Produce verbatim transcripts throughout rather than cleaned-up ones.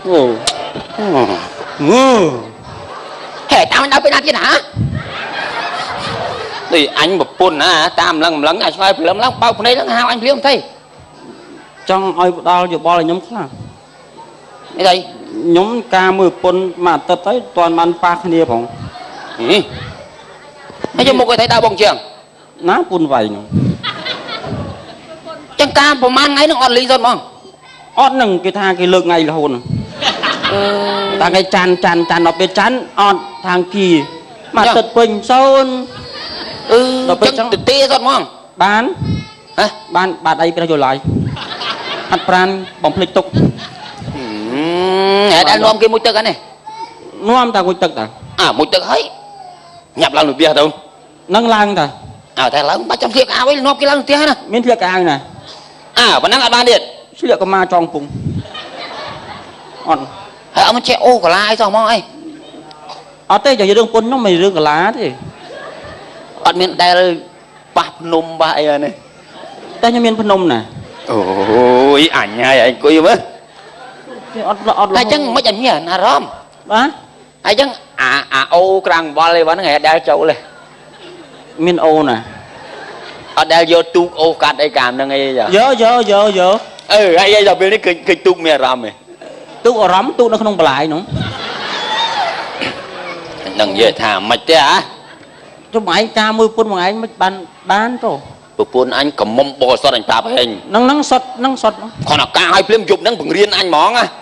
Ồ. Ngư. Hề tao đâu bên nào chứ hả? Thì anh một phun à, tam lần lần à, xoay lắm lắm bao phần đây lắm hao anh biết không thấy? Trong ơi đau giờ bo là nhóm khác. Cái đây nhóm ca mười phun mà tập tới toàn ban pa kia phòng. Ừ. Hay cho một cái thấy đau bông trường. Ná phun vậy nữa. Chẳng ca một man ngay nó ngọt lý rồi mà. Ót nâng cái thang cái lực ngay là hồn. Ta cái chăn chăn chăn nó bị chắn ót thang kỳ mà tật bình sơn. Ừ, chẳng tự tê rồi mà. Bán. Hả? Bán bà đây bây giờ lại. Hạt pran bóng lịch tục. Đã nuông cái mũi tức này. Nuông ta mũi tức à? À mũi tức ấy. Nhập lần được bia đâu? Nâng lang ta. À thầy lớn bắt trong thiệt áo ấy nuông cái lần tia nè. Miễn thiệt áo nè. À vẫn đang ở ban điện. Chứ liệu có ma trong cùng. Còn hãy ông chạy ô của lai sao mong ấy. Ở đây giờ đường quân nó mày rương cả lá thì. Ở miền đây bạp nôm bại này. Ta như miền Phnom Nôm nè. Ôi ảnh hay anh cô yêu á. Hay chăng mấy anh nhỉ nà rôm. Đó. Hay chăng à à ô krang bò lên vẫn ngày đeo châu lên. Miền ô nè. Ở đeo vô tuк ô cắt đây cảm năng ấy giờ. Dơ dơ dơ dơ. Ừ hay giờ bên đây cái tuк mẹ rằm này. Tuк ở rắm tuк nó không lại nữa. Đừng về thả mạch thế hả? Cho mày ca mười phút một ngày mới bán bán rồi. Bữa phun anh cầm mông bò sọt anh tạp hình. Nâng nâng sọt nâng sọt. Còn là ca hai phim chụp nâng bằng riêng anh món á.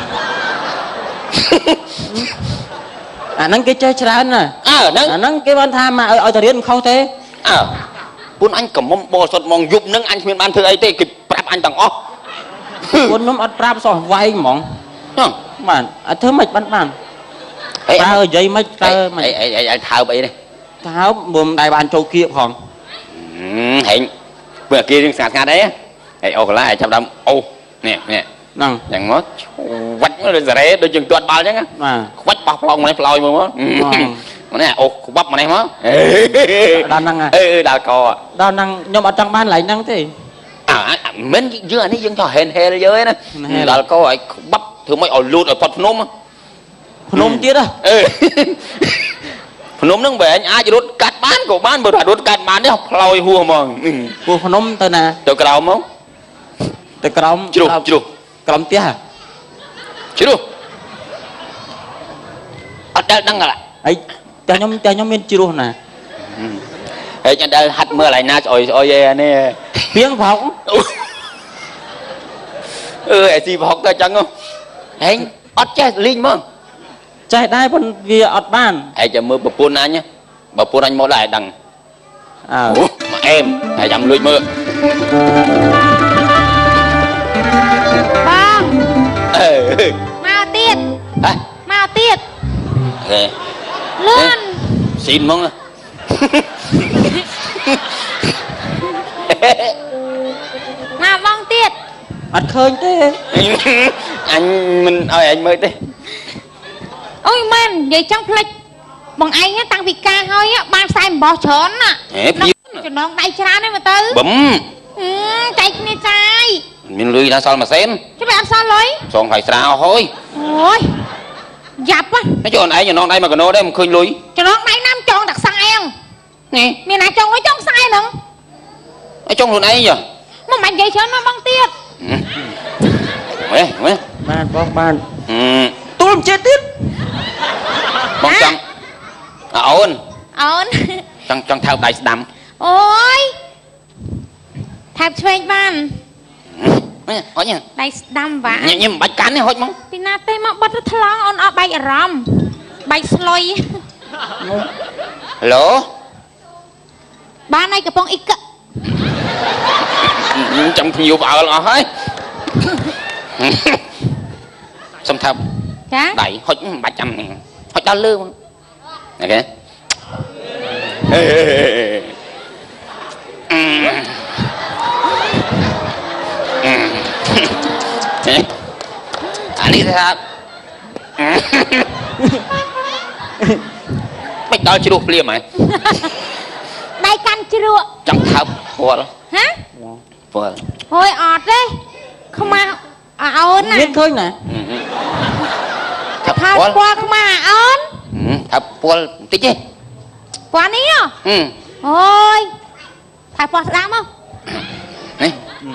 À nâng cái chơi chơi nè. À nâng. À nâng cái ban tham mà ở ở thời điểm không thế. À. Phun anh cầm mông bò sọt mong chụp nâng anh miền ban thư ấy tê kịp prap anh tầng ó. Phun nó ăn prap sọt vay mỏng. Không. Mà à thứ mày bán bán. Ba ơi giấy mấy tơ mày. Ấy ấy ấy thao bậy đây. Thao buồm đại bàn châu kia phòng. Hiện bữa kia riêng sạt đấy á, ấy ô lá trong đâm ô nè nè, nằng chẳng mất vắt nó rồi rẻ đôi chừng tuột bao chứ á, vắt bọc lòng này lòi mà mất, mà nè ô bắp mà này mất, đào năng à, ê đào cò, đào năng nhưng mà trong ban lại năng thế, à mình dưới anh ấy dân cho hèn hèn dưới đó, đào cò ấy bắp thứ mấy ở lụt ở Phật Nôm á, Phật Nôm tiết á. Phnom nâng về anh ai chỉ đốt cắt bán của bán bữa đốt cắt bán đấy học lòi hùa mà của Phnom tên nè từ cầu không từ cầu chưa đủ chưa đủ cầu tiếc à chưa đủ ở đây đang là ấy cho nhóm cho nhóm miền chưa đủ nè ấy cho đây hạt mưa lại na rồi rồi nè tiếng phóng ừ ấy gì phóng cái chẳng không anh ót chết linh mà chạy đai vẫn vì ọt ban hãy cho mưa bờ phun anh nhé bờ phun anh mỗi lại đằng à mà em hãy dám lùi mưa bông mau tiết à? mau tiết okay. Luôn xin mong mau bông tiết ọt khơi thế anh mình ơi anh mới thế. Ôi man, vậy trong plek bọn anh á tăng vì ca hơi á ban sai bỏ trốn à cho nó tay chán đấy mà tư bấm ừ, chạy này trai mình lùi ra sao mà xem chứ mày ăn sao lấy xong phải sao thôi ôi dập á nói cho này nó đây mà còn nó đây mà khơi lùi cho nó đây nam tròn đặc sai không nè miền này tròn nó tròn sai nữa ở trong luôn ấy giờ mà mày vậy chứ nó băng tiết mẹ mẹ ban bóc ban ừ tôi làm chết tiếp bóng trăng à ôn ôn trăng trăng theo đại đầm ôi thẹp chơi ban hỏi nha đại đầm vả nhưng nhưng bạch cán này hỏi mong pina tê mà bắt nó thlang on ở bay ram bay sloi hello ba này cái bông ít cỡ trong nhiều vợ là hết xong theo đẩy hỏi ba trăm này hỏi đau lương này kìa anh đi sao mày đau chưa được liền mày đây canh chưa được trong thao phùa hả phùa thôi ọt đấy không mà à ôn nè biết khơi nè ហើយពណ៌ខ្មៅអូនថាពណ៌បន្តិចទេពណ៌នេះអូយថាពណ៌ស្ដាំមកនេះ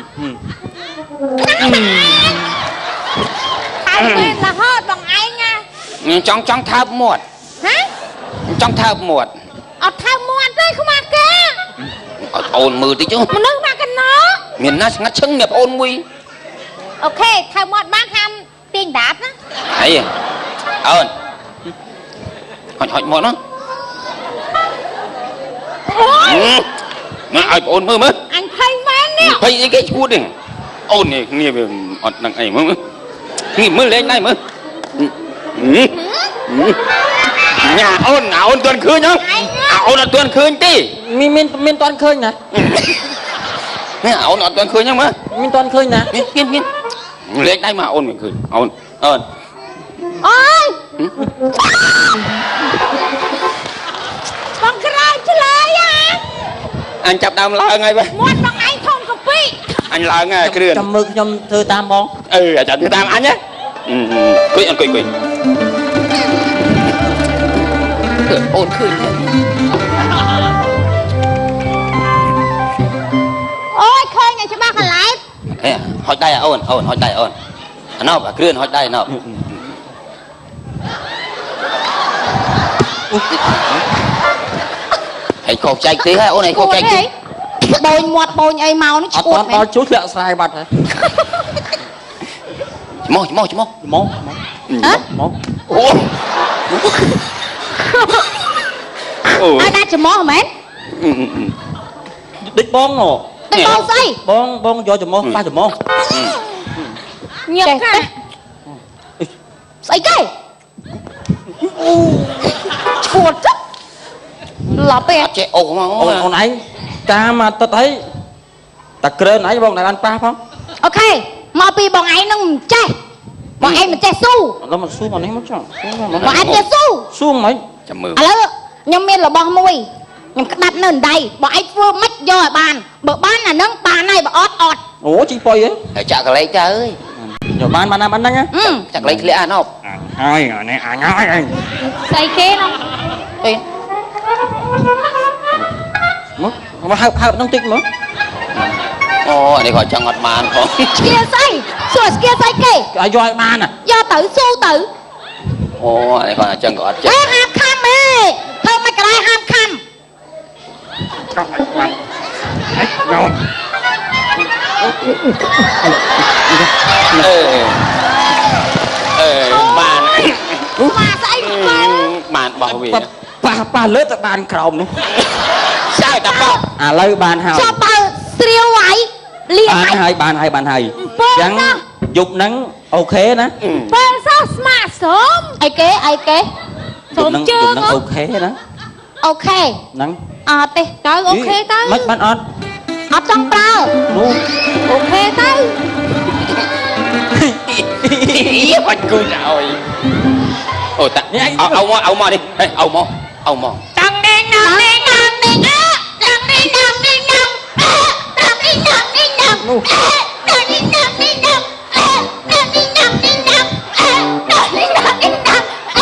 ហើយពេលរហូតបងឯងណាចង់ចង់ថើបមាត់ហ៎ចង់ថើបមាត់អត់ថើបមាត់ទេខ្មាស់គេអត់អូនមើលតិចមនុស្សមកកណោមានណាស្ងាត់ឈឹងអ្នកអូនមួយអូខេថើបមាត់បានហាមទាញដាតណាអីអូនហុចហុចមាត់ណា មកឲ្យបងអូនមើលមើលអញភ័យមែននេះភ័យអីគេឈួតទេអូននេះគ្នាវាអត់ដឹងអីមើលនេះមើលលេងដែរមើលញ៉ាអូនអូនទាន់ឃើញហ៎អូនអត់ទាន់ឃើញទេមានមានមានតាន់ឃើញណានេះអូនអត់ទាន់ឃើញហ្នឹងមើលមានតាន់ឃើញណាមានមានមានលេងដែរមកអូនមិនឃើញអូនអូនអូយបងក្រោយឆ្លើយហ៎អញចាប់ដើមឡើងហើយបែមាត់បងឯងធំកាពីអញឡើងហើយគ្រឿនចាំមើលខ្ញុំធ្វើតាមបងអឺអាចារ្យធ្វើតាមអញណាគួយអង្គុយគួយអូនឃើញអូយឃើញតែច្បាស់កន្លែងហេហុចដៃអូនអូនហុចដៃអូនអាណប់អាគ្រឿនហុចដៃណប់ហើយខុសចែកទេហើយអូនហើយខុសចែកទេបូនមាត់បូនអីមកនេះឈួតអត់ដល់ជួសលាក់ស្រ័យបាត់ហើយច្មោះច្មោះច្មោះមកហ៎មកអូអូឲ្យដាក់ច្មោះមែនដូចបងហ៎តែបងស្អីបងបងយកច្មោះប៉ះច្មោះញឹកណាស្អីគេឈួតចឹកឡប់ទេអត់ចេះអូសមកអូនអូនឯងតាមមកទឹកអីតាក្រើនឯងបងដែលបានប៉ះផងអូខេមកពីបងឯងនឹងមិនចេះបងឯងមិនចេះស៊ូដល់មកស៊ូមកនេះមកចង់បងឯងចេះស៊ូស៊ូមិនចាំមើលឥឡូវខ្ញុំមានរបស់មួយខ្ញុំក្តាប់នៅដៃបងឯងធ្វើមិនយកឲ្យបានបើបានអានឹងបានហើយបើអត់អត់អូជីប៉ុយហ៎ហើយចាក់កលេចទៅអើយយកបានបានណាបានហ្នឹងចាក់កលេចធ្លាក់អាណប់ហើយនេះអញហើយអញស្អីគេនោះអីមកមកហើបហើបហ្នឹងតិចមកអូនេះគាត់ចង់អត់បានផងស្គៀស្អីសួរស្គៀស្អីគេឲ្យយកឲ្យបានណាយកទៅស៊ូទៅអូនេះគាត់អញ្ចឹងក៏អត់ចេះអេហាមខំហេធ្វើមិនក្រៃហាមខំចង់ឲ្យបានហេយកអឺអឺបានមកស្អីបានបានបោះវាប៉ះប៉ះលើទៅបានក្រោមនោះចៅតាបោះឥឡូវបានហើយចាប់បើស្រាវໄວលៀងបានហើយបានហើយបានហើយអញ្ចឹងយប់ហ្នឹងអូខេណាពេលសោះស្មាសូមអីគេអីគេសូមជើងហ្នឹងអូខេណាអូខេហ្នឹងអត់ទេទៅអូខេទៅមិនបានអត់អត់ចង់ប្រើនោះអូខេទៅបាច់គូចឲ្យអូតាเอาเอาមកเอาមកនេះហេเอาមកเอาមកតាំងនេះណាំនេះណាំនេះណាតាំងនេះណាំនេះណាំតាំងនេះណាំនេះណាំតាំងនេះណាំនេះណាំតាំងនេះណាំនេះណាំតាំងនេះណាំនេះណាំតាំងនេះណាំហើយ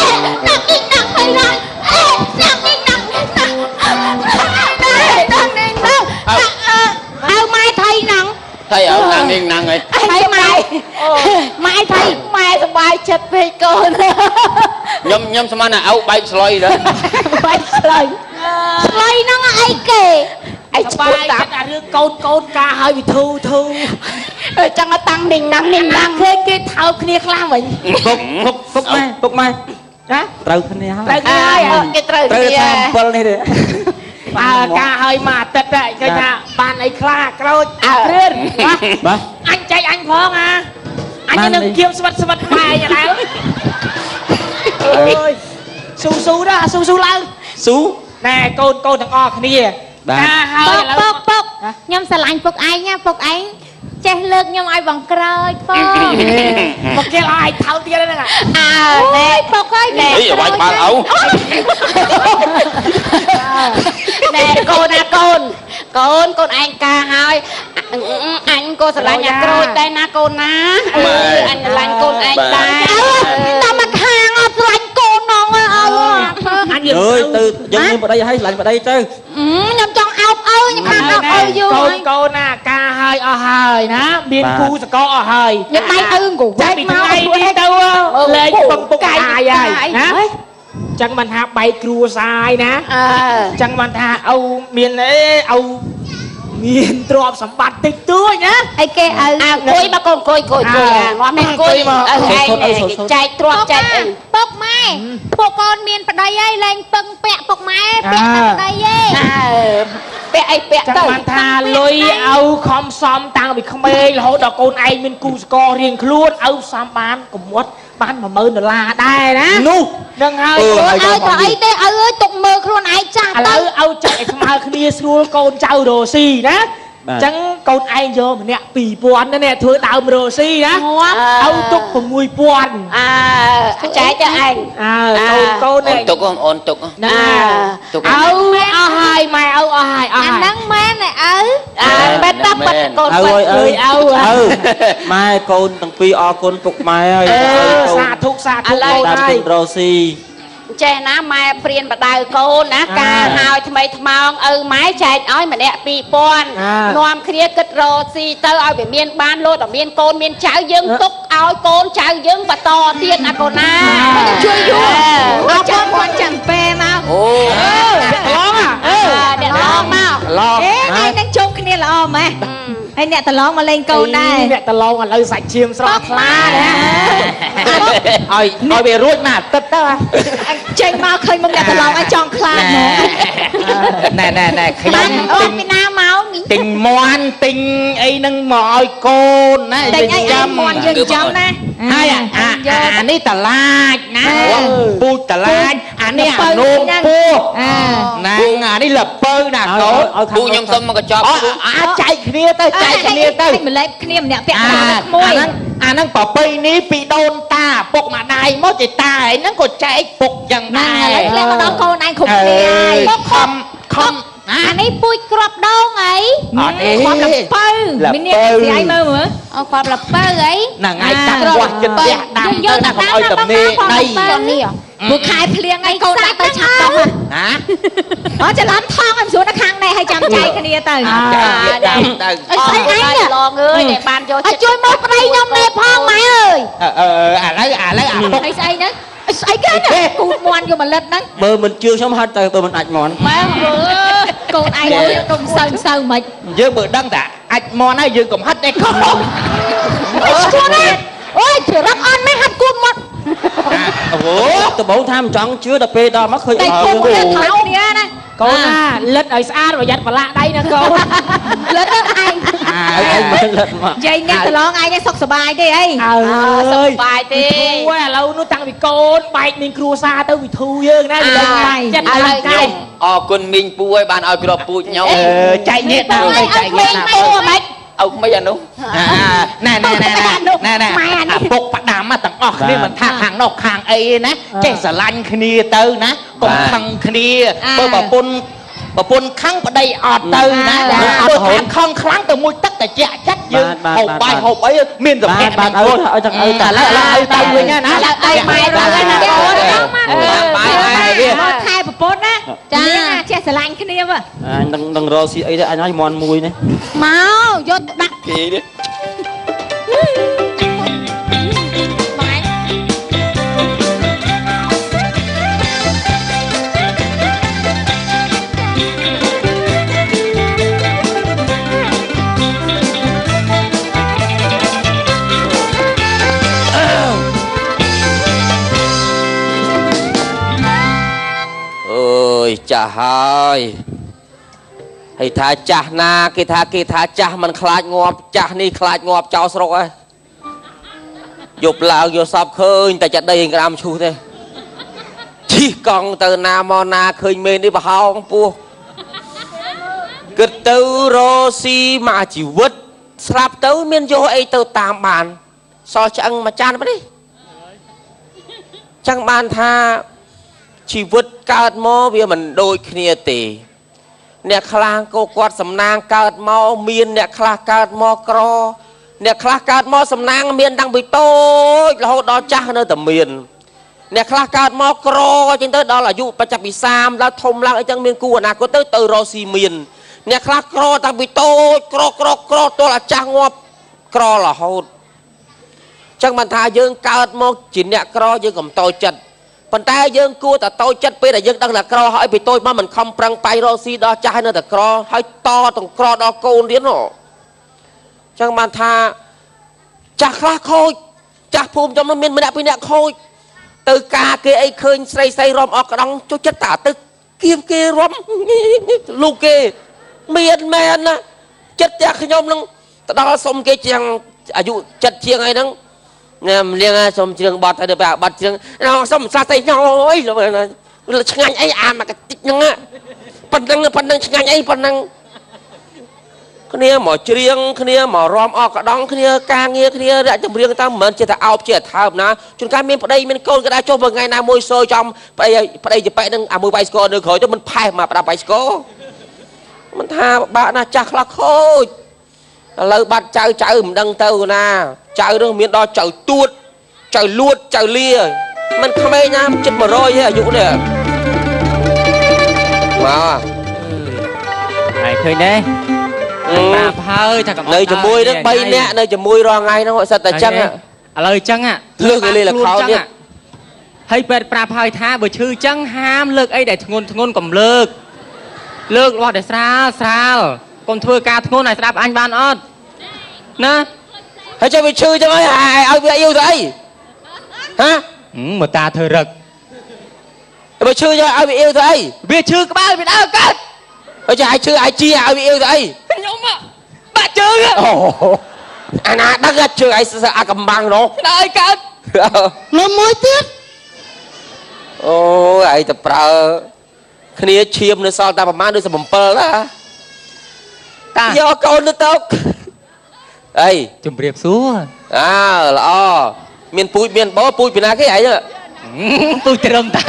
ឡើយតាំងនេះណាំនេះណាំតាំងនេះណាំអើម៉ែថៃណងថៃអើណាងនាងណាងអីថៃម៉ែម៉ែថៃម៉ែសប្បាយចិត្តពេកកូនខ្ញុំខ្ញុំស្មានថាអោបែកស្លុយដែរបែកស្លុយស្លុយហ្នឹងអីគេអីឈ្មោះដាក់អារឿងកូនកូនការឲ្យវិធូធូចង់ឲ្យតាំងនេះណាំនេះណាំឃើញគេថើបគ្នាខ្លះវិញពុកពុកពុកម៉ែពុកម៉ែណាត្រូវគ្នាហើយត្រូវគ្នាហើយគេត្រូវត្រូវគ្នាថាអំពិលនេះទេបើការឲ្យមកអាទិត្យហ្នឹងគេថាបានអីខ្លះក្រូចគ្រឿនបាទអញចែកអញផងអាអញនឹងគៀមស្វិតស្វិតខ្មែរយ៉ាងណាអើយស៊ូស៊ូណាស៊ូស៊ូឡើងស៊ូណែកូនកូនទាំងអស់គ្នាការឲ្យឥឡូវពុកពុកខ្ញុំស្រឡាញ់ពុកឯងណាពុកឯងចេះលើកខ្ញុំឲ្យបងក្រោយផងមកគេឲ្យថោកទៀតហ្នឹងអើណែពុកហើយណែអីឲ្យបាច់បានអោណែកូនណាកូនកូនកូនឯងការហើយអញក៏ស្រឡាញ់អាក្រូចដែរណាកូនណាអញស្រឡាញ់កូនឯងដែរតាមមកខាងអត់ស្រยังมีบดได้ให้หลังบดได้เจ้าខ្ញុំចង់អោបអើខ្ញុំខាងអោបអើយូរកូនកូនណាការហើយអស់ហើយណាមានគូសកលអស់ហើយខ្ញុំដៃអើងក៏វែកមកឯនេះទៅលេងពឹងពុកអាយហើយណាចឹងមិនថាបែកគ្រួសារណាអឺចឹងមិនថាឪមានអីឪមានទ្រព្យសម្បត្តិតិចតួចណាអីគេឪអង្គុយមកកូនកុយកុយកុយងាប់អង្គុយមកឯងចែកទ្រព្យចែកអីពុកម៉ែពួកកូនមានប្តីហើយលែងពឹងពាក់ពុកម៉ែពាក់តែប្តីឯងពាក់អីពាក់ទៅចឹងមិនថាលុយឪខំសំតាំងពីក្មេងរហូតដល់កូនឯងមានគូសកលរៀងខ្លួនឪសំបានកំមុតបានមួយម៉ឺនដុល្លារដែរណានោះនឹងហើយឲ្យទៅអីទេឪអើយទុកមើលខ្លួនឯងចាស់ឥឡូវឪចែកឲ្យស្មើគ្នាស្រួលកូនចៅរស់ស៊ីណាអញ្ចឹងកូនឯងយកម្នាក់ពីរពាន់ណាធ្វើដើមរស់ស៊ីណាឪទុក៦ពាន់អើចែកទៅឯងអើកូនកូនឯងទុកអូនទុកណាទុកឪអស់ហើយម៉ែឪអស់ហើយអស់ហើយអាហ្នឹងមែនទេឪអើបែបតាប៉ាត់កូនប៉ាត់អើយឪឪម៉ែកូនទាំងពីរអរគុណពុកម៉ែហើយសាធុសាធុតាមគុណរស់ស៊ីចេះណាម៉ែព្រានបដៅកូនណាការហើយថ្មីថ្មោងឪម៉ែចែកឲ្យម្នាក់ពីរពាន់នាំគ្នាគិតរកស៊ីទៅឲ្យវាមានបានលោតតែមានកូនមានចៅយើងទុកឲ្យកូនចៅយើងបន្តទៀតណាកូនណាជួយយូរអត់ចាំគាត់ចាំពេលមកអូអ្នកឡងអើអ្នកឡងមកឡងអេថ្ងៃនឹងជុំគ្នាល្អម៉េះហើយអ្នកតឡងមកលេងកូនដែរអ្នកតឡងឥឡូវសាច់ឈាមស្រស់ថ្លាណាឲ្យឲ្យវារួចមកទឹកទៅចេញមកឃើញមុខអ្នកតឡងឲ្យចង់ខ្លាចហ្មងណែណែណែខ្ញុំទិញពីណាមកទិញមន់ទិញអីហ្នឹងមកឲ្យកូនណាទិញអីចាំមន់យើងចាំណាហើយអានេះតឡាចណាពូជតឡាចអានេះអានោមពោះណាអានេះលពៅណាកូនពូខ្ញុំសុំមកកញ្ចប់អាចចែកគ្នាទៅចែកគ្នាទៅម្លែកគ្នាម្នាក់ពាក់ក្មួយអាហ្នឹងអាហ្នឹងប្រពៃនេះពីដូនតាពុកម្ដាយមកចេតាឯហ្នឹងក៏ចែកពុកយ៉ាងដែរឥឡូវធ្លាក់មកដល់កូនឯងគ្រប់គ្នាហើយពុកខំខំអានេះពូជក្របដងអីអត់អីគាត់លពៅមានអ្នកស្រីមើលមើលអូគាត់លពៅអីហ្នឹងឯងតាំងវាស់ចិត្តផ្ទះដាំទៅណាកុំឲ្យតំនេដីនេះពួកខែភ្លៀងអីកូនដាក់ទៅឆាប់ទៅណាអូច្រឡំថងឲ្យស្រួលនៅខាងនេះឲ្យចាំចែកគ្នាទៅចាំទៅអីស្អីឯងឡងអើយដែលបានយកចិត្តជួយមកប្តីខ្ញុំនេះផងម៉ែអើយអឺឥឡូវឥឡូវអាពុកអីស្អីហ្នឹងស្អីគេគូតមន់យកមកលិតហ្នឹងមើលមិនជឿខ្ញុំហត់ទៅបើមិនអាចមន់ម៉ែកូនឯងកុំសើសើមិនយើងបើដឹងតែអាចមន់ហើយយើងកុំហិតឯកោអូយច្រឹកអន់ម៉ែហាត់គូតមកអូដំបូងថាមិនចង់ជឿដល់ពេលដល់មកឃើញអើយើងថោគ្នាណាកូនណាលិតឲ្យស្អាតប្រយ័ត្នប្រឡាក់ដៃណាកូនលិតទៅឯងឯងមិនលិតមកយាយអ្នកតឡងឯងសុខសប្បាយទេអីអើសុខសប្បាយទេអូយឥឡូវនោះតាំងពីកូនបែកមានគ្រួសារទៅវិធូយើងណាឥឡូវចិត្តឥឡូវខ្ញុំអរគុណមីងពូឲ្យបានឲ្យក្របពូជខ្ញុំអឺចែកនេះដល់ចែកនេះដល់មិនអុកមិនអានោះណែណែណែណែណែអាពុកផ្ដាំទាំងអស់គ្នាមិនថាខាងនោះខាងអីណាចេះស្រឡាញ់គ្នាទៅណាកុំខឹងគ្នាបើប្រពន្ធប្រពន្ធខឹងប្តីអត់ទៅណាអត់ហូនខឹងខ្លាំងទៅមួយទឹកតែជាចិត្តយើងហូបបាយហូបអីមានសម្ភារបានឲ្យឲ្យទាំងឲ្យតែឥឡូវឥឡូវឲ្យទៅវិញណាឥឡូវអីម៉ែទៅណាកូនបាយហើយវាមកខែប្រពន្ធណាចាចេះស្រឡាញ់គ្នាមើលអញនឹងនឹងរកស៊ីអីទៅអញឲ្យមន់មួយនេះមកយកដាក់គេនេះចាស់ហើយហើយថាចាស់ណាគេថាគេថាចាស់មិនខ្លាចងាប់ចាស់នេះខ្លាចងាប់ចោលស្រុកហើយយប់ឡើងយកសពឃើញតែចិត្តដីក្រាមឈូសទេជិះកង់ទៅណាមកណាឃើញមេនេះបរហោងពោះគិតទៅរស៊ីមកជីវិតស្លាប់ទៅមានយកអីទៅតាមបានសល់ឆ្អឹងមួយចាននេះចឹងបានថាជីវិតកើតមកវាមិនដូចគ្នាទេអ្នកខ្លះក៏គាត់សំណាងកើតមកមានអ្នកខ្លះកើតមកក្រអ្នកខ្លះកើតមកសំណាងមានតាំងពីតូចរហូតដល់ចាស់នៅតែមានអ្នកខ្លះកើតមកក្រអញ្ចឹងទៅដល់អាយុបច្ចុប្បន្នសាមដល់ធំឡើងអញ្ចឹងមានគូអនាគតទៅទៅរកស៊ីមានអ្នកខ្លះក្រតាំងពីតូចក្រក្រក្រទល់អាចាស់ងាប់ក្ររហូតចឹងបានថាយើងកើតមកជាអ្នកក្រយើងកុំតូចចិត្តប៉ុន្តែយើងគួរតែតូចចិត្តពេលដែលយើងដឹងថាក្រហើយពីតូចមកមិនខំប្រឹងបាយរកស៊ីដល់ចាស់ហើយនៅតែក្រហើយតទាំងក្រដល់កូនទៀតនោះចឹងបានថាចាស់ខ្លះខូចចាស់ភូមិចំនោះមានម្នាក់ពីរនាក់ខូចទៅការគេអីឃើញស្រីស្រីរំអស់កដងចុះចិត្តតាទៅគៀងគេរំលោកគេមានមែនណាចិត្តតែខ្ញុំនឹងទៅដល់សុំគេជាងអាយុចិត្តជាងអីហ្នឹងញ៉ាំលៀងសុំជ្រៀងបត់ទៅបាត់ជ្រៀងសុំសាស្ត្រញ៉អើយឆ្ងាញ់អីអាមកតិចហ្នឹងប៉ុណ្ណឹងប៉ុណ្ណឹងឆ្ងាញ់អីប៉ុណ្ណឹងគ្នាមកជ្រៀងគ្នាមករំអស់កដងគ្នាការងារគ្នារកចម្រៀងតាមមិនមែនចេះតែអោបចេះតែថើបណាជួនកាលមានប្តីមានកូនក៏ដែរចុះមួយថ្ងៃណាមួយសើចំប្តីប្តីចប៉ែនឹងអាមួយបាយស្គរនៅក្រោយទៅមិនផេះមកប្រដាប់បាយស្គរមិនថាបាក់ណាចាស់ខ្លះខូចឥឡូវបាត់ចៅចៅមិនដឹងទៅណាចៅនឹងមានដល់ចៅទួតចៅលួតចៅលាមិនក្មេងណាជិតmột trămទេអាយុនេះមកហើយឃើញទេប្រាប់ហើយថាកំនៅជាមួយនឹងបីនាក់នៅជាមួយរាល់ថ្ងៃហ្នឹងសិតតែចឹងឥឡូវចឹងលើកគេលេខខោទៀតហើយពេទ្យប្រាប់ហើយថាបើឈឺចឹងហាមលើកអីដែលធ្ងន់ធ្ងន់កុំលើកលើករបស់ដែលស្រាលស្រាលកុំធ្វើការធ្ងន់ឲ្យស្ដាប់អញបានអត់ណាហើយចាំវាឈឺចឹងហើយឲ្យវាយូរទៅអីហ៎មកតាធ្វើរឹកបើឈឺចឹងឲ្យវាយូរទៅអីវាឈឺក្បាលវាដើរកើតហើយចាឲ្យឈឺឲ្យជាឲ្យវាអ៊ីវទៅអីខ្ញុំបាក់ជើងអូអាណាដឹងថាជើងឲ្យអាកំបាំងនោះដើរឲ្យកើតនៅមួយទៀតអូយឯងទៅប្រើគ្នាឈាមនៅសល់តែប្រហែលដូចbảyណាតាយកកូនទៅទៅអីជំរាបសួរអើល្អមានពូជមានបោពូជពីណាគេឯងពូជត្រឹមតា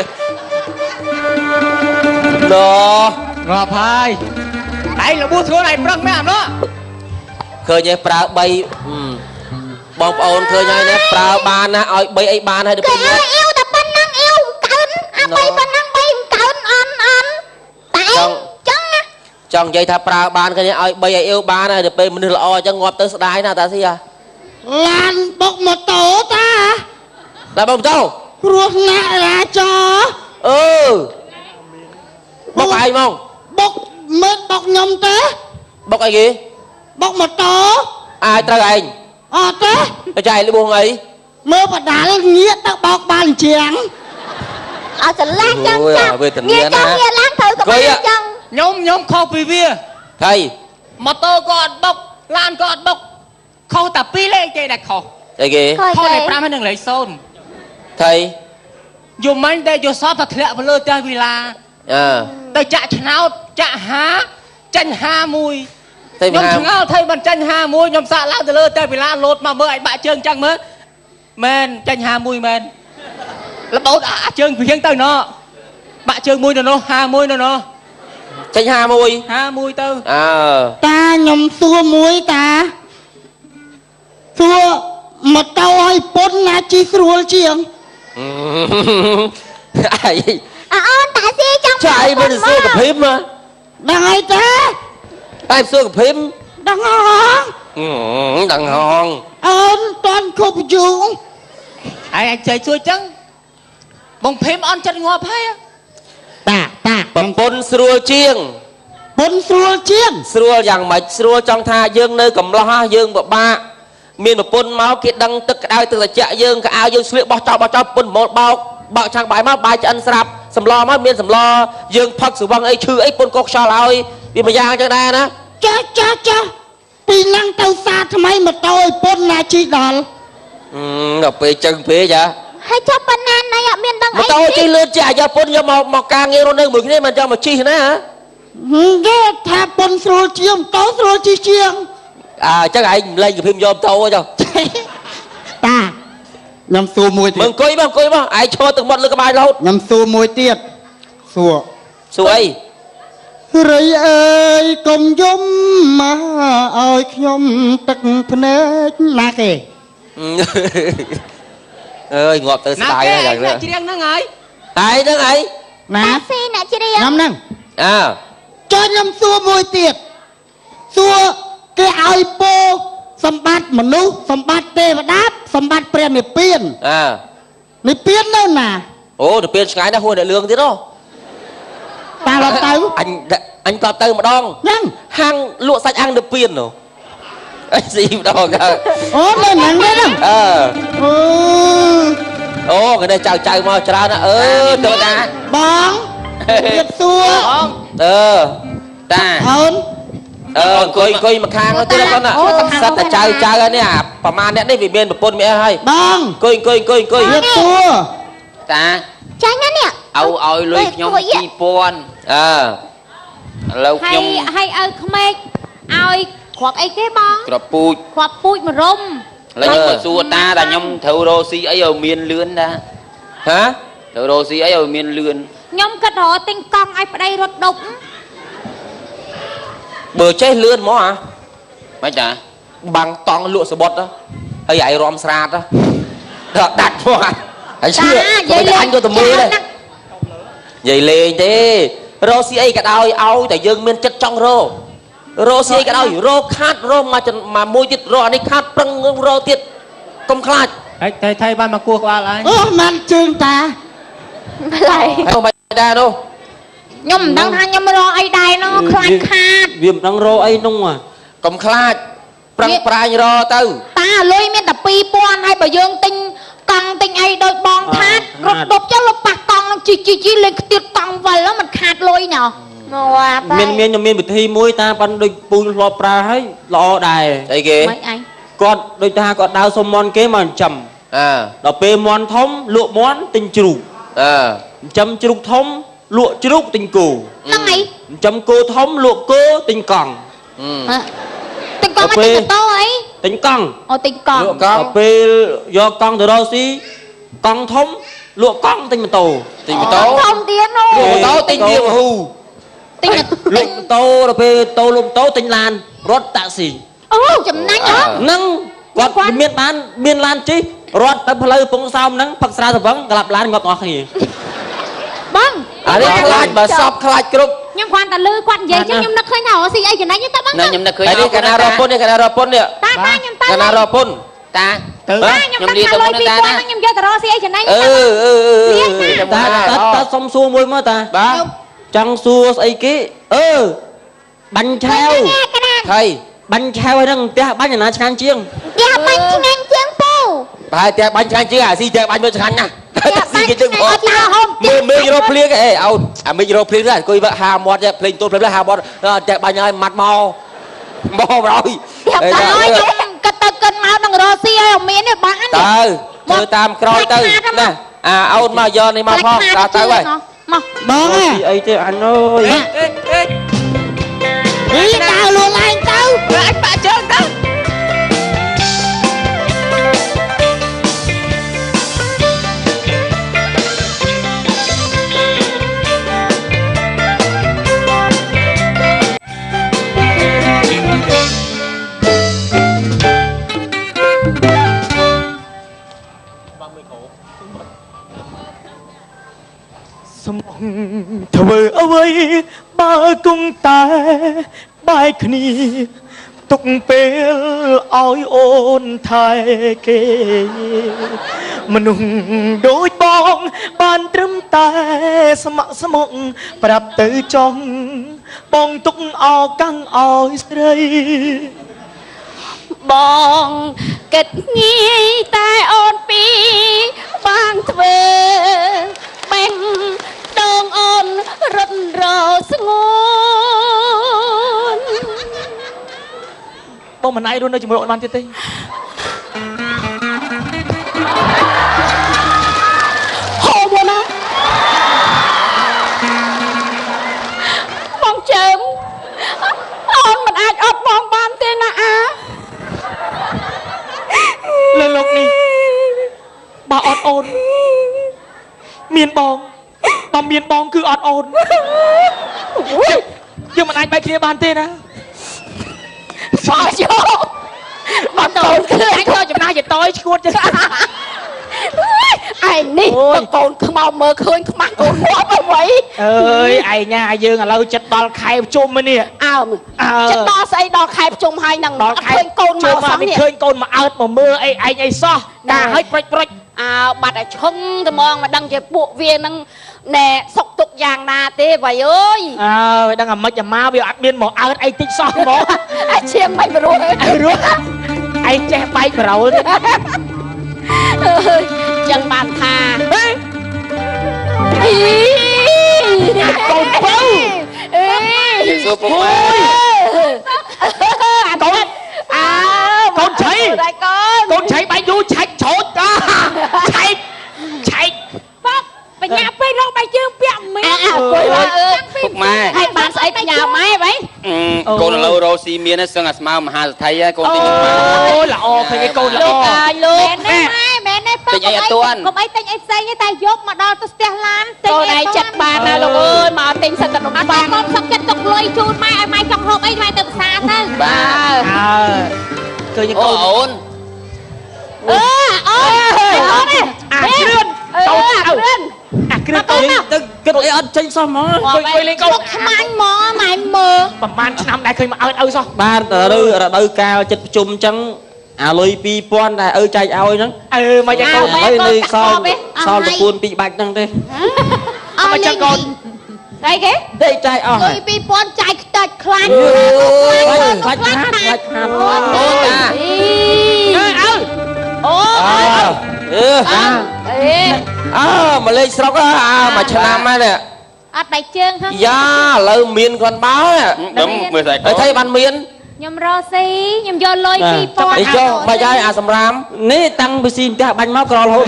ណូងាប់ហើយឯងលបួសខ្លួនឯងប្រឹងមែនអត់ណោះឃើញឯងប្រើបីបងប្អូនឃើញហើយណាប្រើបានណាឲ្យបីអីបានហើយទៅពេលនេះអ៊ីវតែប៉ុណ្ណឹងអ៊ីវកើនអាបីប៉ុណ្ណឹងបីកើនអន់អន់តែចឹងណាចង់និយាយថាប្រើបានឃើញឲ្យបីឲ្យអ៊ីវបានហើយទៅពេលមនុស្សល្អអញ្ចឹងងាប់ទៅស្ដាយណាតាស៊ីហ่ะឡានបុកម៉ូតូតាឡានបុកម៉ូតូគ្រោះថ្នាក់រាចរអឺបុកឯងមកបុកមើលបុកខ្ញុំទេបុកអីគេបុកម៉ូតូអាចត្រូវឯងអត់ទេទៅចែកលបួងអីមើលបដាល់ងាកទៅបោកបាល់ជាងអត់ឆ្លាស់ចឹងចាវេទនាណាងាកឡើងត្រូវក្បាលចឹងខ្ញុំខ្ញុំខុសពីវាហើយម៉ូតូក៏អត់បុកឡានក៏អត់បុកខុសតែពីរលេខទេដែលខុសអីគេខុសលេខ5ហើយនិងលេខศูนย์ថៃយំមិនតែយកសពតែធ្លាក់ទៅលើផ្ទះវិឡាអឺទៅចាក់ឆ្នោតចាក់ហាចាញ់ហាមួយខ្ញុំឆ្ងល់ថៃមិនចាញ់ហាមួយខ្ញុំសាកឡើងទៅលើតែវិឡាលោតមកមើលឲ្យបាក់ជើងចឹងមើលមែនចាញ់ហាមួយមែនលបោតអាជើងព្រៀងទៅណោះបាក់ជើងមួយទៅណោះហាមួយទៅណោះចាញ់ហាមួយហាមួយទៅអើតាខ្ញុំសួរមួយតាសួរម៉ូតូឲ្យពុនណាជីស្រួលជាងអីអអូនតាស៊ីចង់ចាយមិនសួរកភីមដឹងហើយតាតែសួរកភីមដឹងហងដឹងហងអូនតន់គប់យូរហើយអាចចៃសួរចឹងបងភីមអន់ចិត្តងាប់ហើយតាតាប្រពន្ធស្រួលជាងពុនស្រួលជាងស្រួលយ៉ាងម៉េចស្រួលចង់ថាយើងនៅកំឡោះយើងពិបាកមានប្រពន្ធមកគេដឹងទឹកក្តៅទឹកត្រជាក់យើងកៅអៅយើងស្លៀកបោះចោលបោះចោលពុនម៉ូតបោកបោកឆាំងបាយមកបាយឆ្អិនស្រាប់សម្លមកមានសម្លយើងផឹកស្វឹងអីឈឺអីពុនកោះខ្យល់ឲ្យវាមួយយ៉ាងចឹងដែរណាចាចាចាពីហ្នឹងទៅសាថ្មីម៉ូតូឲ្យពុនណាជីដល់អឺដល់ពេលចឹងពេកចាហើយចាប់ប៉ុណ្ណាណៃអត់មានដឹងអីម៉ូតូជិះលឿនចាស់យកពុនយកមកមកការងាររស់នៅមួយគ្នាមិនចង់មកជិះណាគេថាពុនស្រួលជាងម៉ូតូស្រួលជិះជាងអើចឹងឯងលេងកភីមយកម៉ូតូចុះតាខ្ញុំសួរមួយទៀតមើលអង្គុយមកអង្គុយមកឯងឈរទឹកមាត់លើក្បាលរហូតខ្ញុំសួរមួយទៀតសួរសួរអីរីអើយកុំយំមកឲ្យខ្ញុំទឹកភ្នែកណាគេ ơi ngọt tới style này rồi nè chị đang nâng ấy ai nâng ấy nè xí nè chị đi nhắm nâng à cho nhắm xua mùi tiệt xua cái ai bô sầm bát mà nú sầm bát tê và đáp sầm bát prem này piên à này piên đâu nè ồ được piên cái đã hôi đại lương thế đó ta làm tới anh anh có tới một đòn nhăng hang lụa sạch ăn được piên rồi cái gì đó cơ ố đây nặng đấy đâu ờ ừ ô cái này chào chào mà chào nè ơ tôi ta bóng tiệt xua ờ ta ơn ờ coi coi mà khang nó tức là con ạ sao ta chào chào anh à bà man nè đây vì bên một pôn mẹ hay bóng coi coi coi coi tiệt xua ta trái ngắn nè ao ao lôi nhom chi pon អើឥឡូវខ្ញុំ hay hay ơi không ai ai khoác ấy cái bóng ក្របពូជ khoác bụi mà rôm ឥឡូវខ្ញុំមកសួរតាថាខ្ញុំត្រូវរកស៊ីអីឲ្យមានលឿនដែរហ៎ត្រូវរកស៊ីអីឲ្យមានលឿន nhom cất họ tinh cong ai phải đây rốt đục បើចេះលឿនហ្មងហ៎មិនចាបាំងតង់លក់សបុតហើយឯងរំស្រាតដល់ដាច់ហ្មងហើយជឿអញក៏ទៅមើលដែរនិយាយលេងទេរកស៊ីអីក៏ដោយឲ្យតែយើងមានចិត្តចង់រករកស៊ីអីក៏ដោយរកខាត់រកមកមកមួយទៀតរកអានេះខាត់ប្រឹងរកទៀតកុំខ្លាច ấy thầy thầy ban mà cua của ai អូមិនជើងតា lại ហើយមិនដែរនោះ nhom đang than nhom rò ai đài nó khai khát វាមិនដឹងរកអីនោះហ่ะកុំខ្លាចប្រឹងប្រាញ់រកទៅ ta lôi miên tập pi pon hay bà dương tinh cong tinh ai đôi bong thát rốt đục cho lúc bạc cong chi chi chi lên tiệt cong vào đó mình khát lôi nhở មានមានខ្ញុំមានវិធីមួយតាប៉ាន់ដូចពូធ្លាប់ប្រើហើយល្អដែរអីគេ mấy anh គាត់ដូចថាគាត់ដើរសុំមន់គេមកចិញ្ចឹមអើដល់ពេលមន់ធំលក់មន់ទិញជ្រូកអើចិញ្ចឹមជ្រូកធំលក់ជ្រូកទិញគោ năng ấy ចិញ្ចឹមគោធំលក់គោទិញកង់ tinh cong Cà phê. anh tinh to ấy ទិញកង់ ô tinh លក់ cong កង់ដល់ពេលយកកង់ទៅរកស៊ីកង់ធំលក់កង់ទិញម៉ូតូទិញម៉ូតូ không tiến លក់ đâu ម៉ូតូទិញទៀងហ៊ូ tinh là លក់ម៉ូតូដល់ពេលតូលក់ម៉ូតូទិញឡានរត់តាក់ស៊ី ô chấm nanh á ហ្នឹងគាត់មានបានមានឡានជិះរត់ទៅផ្លូវពងសោមហ្នឹងផឹកស្រាស្វឹងក្លាប់ឡានងាប់ទាំងអស់គ្នា băng អានេះខ្លាចបើសពខ្លាចគ្រប់ nhom quan ta lư quan vậy chứ nhom nó khơi nào xì ấy chấm nanh như ta băng ណាខ្ញុំនឹកឃើញហើយនេះកណារពុននេះកណារពុននេះ ta ta nhom ta កណារពុនតាទៅ ta nhom ta khai lôi pi pon nhom chơi ta rò xì ấy chấm nanh អឺអឺអឺតាតាសុំសួរមួយមកតាបាទចង់សួរស្អីគេអឺបាញ់ឆាវ cái này ហើយបាញ់ឆាវហ្នឹងផ្ទះបាញ់អាណាឆ្ងាញ់ជាង dạ băng chấm nanh chém pu ប្រហែលតែបាញ់ឆ្ងាញ់ជាងអាស៊ីតែបាញ់មើលឆ្ងាញ់ណាស់ dạ ស៊ី băng គេជឹង chấm បង nanh cho hôm មើលមេឃរោភ្លៀងអេអោអាមេឃរោភ្លៀងណាអង្គុយហាមាត់ភ្លេងទូភ្លេងហាមាត់តែបាញ់ឲ្យម៉ាត់មកមកប្រយ dạ băng nhom cất tơ cân máu đằng rò xì ấy ở miền này băng តើធ្វើតាមក្រោយទៅណាអាអូនមកយកនេះមកផងតើទៅហើយមកបងពីអីទេអញអើយ ê ê ê នេះដើរលួងឯងទៅ anh bạ trơn đó Thưa ơi ba cung ta bài khni tục bèl oi ôn thai kê mà nung đôi bong ban trâm tai sma smong prap từ trong bong tục ao căng oi srei បងគិតងាយតែអូនពីបានធ្វើបេះដងអូនរត់រស្ងួនបងមិនអាចរស់នៅជាមួយអូនបានទៀតទេហូបណាបងជើមអូនមិនអាចអត់បងបានទេណាអាលើលោកនេះបើអត់អូនមានបងបើមានបងគឺអត់អូនយើងមិនអាចបែកគ្នាបានទេណា Trời ơi! Bà tồn cứ anh thôi chùm nào giờ tôi chuột chứ ai nè con không mau mơ khơi không mang con quá mà vậy ơi ai nha dương à lâu chết đo khai chôm mà nè ao chết đo xây đo khai chôm hai năng đo khai con mau mà mình khơi con mà ớt mà mưa ai ai ai so cả hết bạch bạch à bạn ở chung thì mong mà đăng về bộ viên năng nè sọc tục giang na tê vậy ơi à đang làm mấy nhà ma bây giờ admin một ớt ai tích so mỏ ai chiêm bay mà rồi rồi ai che bay mà rồi chân bàn thà con bâu Sư phụ con à con chạy con chạy bay vô chạy trốn chạy chạy ไปnhàไปเราไปยืมเปียกมีอ่ะคุยว่าเออ Phục mai ให้บ้านใส่ไปnhàไม้ไว้ Cô là lâu rồi xì miên sương ạt mau mà hà thấy cô tình ôi là o phải cái câu là o លោកម៉ែម៉ែនេះប៉កុំអីកុំអីទិញអីផ្សេងទេតែយកមកដល់ទៅផ្ទះឡានទិញអីចិត្តបានណាលោកអើយមកទិញសិនតែនំបាំងកុំសុកចិត្តទុកលុយជូនម៉ែឲ្យម៉ែចង់ហូបអីម៉ែទៅផ្សារទៅបាទអើឃើញកូនអូនអឺអូនអូននេះអាគ្រឿនកូនអាគ្រឿនអាគ្រឿនកូនទៅគិតអីអត់ចេញសោះហ្មងគួយគួយលេងកូនខ្មាញ់មកម៉ែមើលប្រហែលឆ្នាំដែរឃើញមកអើតឪសោះបានតើរដូវកាលចិត្តប្រជុំអញ្ចឹងអាលុយពីរពាន់ដែលឪចែកឲ្យហ្នឹងអឺមកយ៉ាងកូនហើយនៅសល់សល់ប្រពន្ធពីរបាច់ហ្នឹងទេអត់ចឹងកូនស្អីគេទេចែកអស់លុយពីរពាន់ចាយខ្ទេចខ្លាញ់ខ្លាច់ខាតខ្លាច់ខាតអូនតាអើឪអូអឺអេអើមកលេងស្រុកអើមួយឆ្នាំហើយនេះអត់ដៃជើងហ្នឹងយ៉ាឥឡូវមានគាត់បើដឹងមើលតែគាត់thấyបានមានខ្ញុំរកស៊ីខ្ញុំយកលុយពីរពាន់អីចុះបាច់ហើយអាសម្រាមនេះតាំងពីស៊ីផ្ទះបាញ់មកក្ររហូត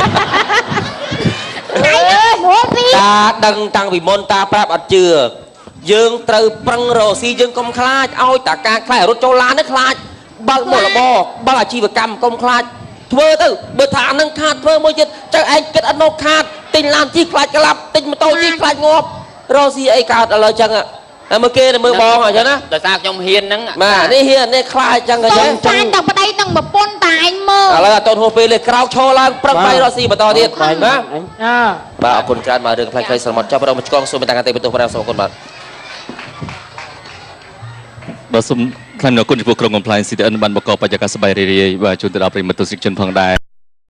ណៃអើយមកពីតាដឹងតាំងពីមុនតាប្រាប់អត់ជឿយើងត្រូវប្រឹងរកស៊ីយើងកុំខ្លាចឲ្យតាការខ្លាចរត់ចូលឡាននេះខ្លាចបើកមុខរបរបើកអាជីវកម្មកុំខ្លាចធ្វើទៅបើថាអានឹងខាតធ្វើមួយទៀតចៅឯងគិតអត់មកខាតទិញឡានជិះខ្លាចក្លាប់ទិញម៉ូតូជិះខ្លាចងាប់រកស៊ីអីកើតឥឡូវចឹងតែមើលគេមើលបងអញ្ចឹងណាដោយសារខ្ញុំហ៊ានហ្នឹងបាទនេះហ៊ាននេះខ្លាចចឹងអញ្ចឹងចាញ់តែប្តីនឹងប្រពន្ធតែឯងមើលឥឡូវអត់តូនហួសពេលលេក្រោកឈរឡើងប្រឹងបាយរកស៊ីបន្តទៀតណាអើបាទអរគុណច្រើនបាទរឿងផ្លែខ្លីស្រមត់ចាប់ប្រមឆ្កងសូមមេត្តាកាទេបន្ទោសប្រាំសូមអរគុណបាទបាទសូមថ្លែងអំណរគុណចំពោះក្រុមកំ pl ែង ซี ที เอ็น បានបង្កបរិយាកាសសប្បាយរីករាយបាទជូនទៅដល់ប្រិយមិត្តទស្សនិកជនផងដែរ